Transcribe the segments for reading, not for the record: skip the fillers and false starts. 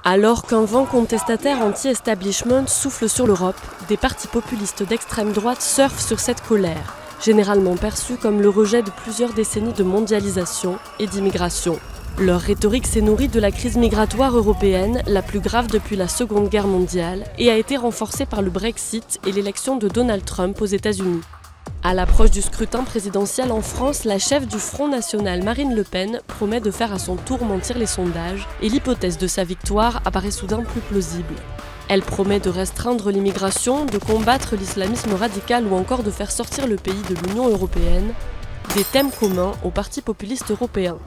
Alors qu'un vent contestataire anti-establishment souffle sur l'Europe, des partis populistes d'extrême droite surfent sur cette colère, généralement perçue comme le rejet de plusieurs décennies de mondialisation et d'immigration. Leur rhétorique s'est nourrie de la crise migratoire européenne, la plus grave depuis la Seconde Guerre mondiale, et a été renforcée par le Brexit et l'élection de Donald Trump aux États-Unis. À l'approche du scrutin présidentiel en France, la chef du Front National Marine Le Pen promet de faire à son tour mentir les sondages et l'hypothèse de sa victoire apparaît soudain plus plausible. Elle promet de restreindre l'immigration, de combattre l'islamisme radical ou encore de faire sortir le pays de l'Union européenne, des thèmes communs aux partis populistes européens.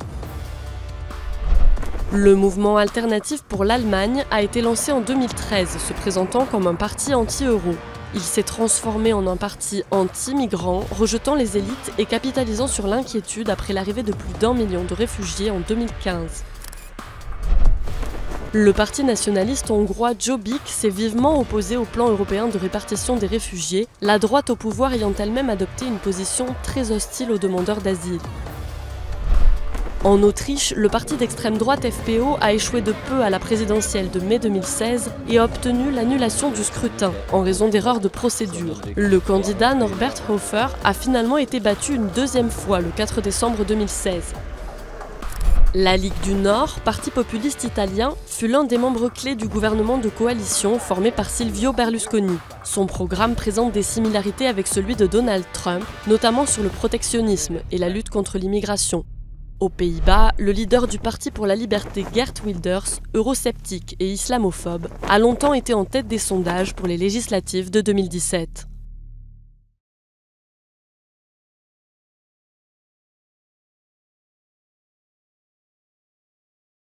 Le mouvement alternatif pour l'Allemagne a été lancé en 2013, se présentant comme un parti anti-euro. Il s'est transformé en un parti anti-migrants, rejetant les élites et capitalisant sur l'inquiétude après l'arrivée de plus d'1 million de réfugiés en 2015. Le parti nationaliste hongrois Jobbik s'est vivement opposé au plan européen de répartition des réfugiés, la droite au pouvoir ayant elle-même adopté une position très hostile aux demandeurs d'asile. En Autriche, le parti d'extrême droite FPO a échoué de peu à la présidentielle de mai 2016 et a obtenu l'annulation du scrutin en raison d'erreurs de procédure. Le candidat Norbert Hofer a finalement été battu une deuxième fois le 4 décembre 2016. La Ligue du Nord, parti populiste italien, fut l'un des membres clés du gouvernement de coalition formé par Silvio Berlusconi. Son programme présente des similarités avec celui de Donald Trump, notamment sur le protectionnisme et la lutte contre l'immigration. Aux Pays-Bas, le leader du Parti pour la liberté Geert Wilders, eurosceptique et islamophobe, a longtemps été en tête des sondages pour les législatives de 2017.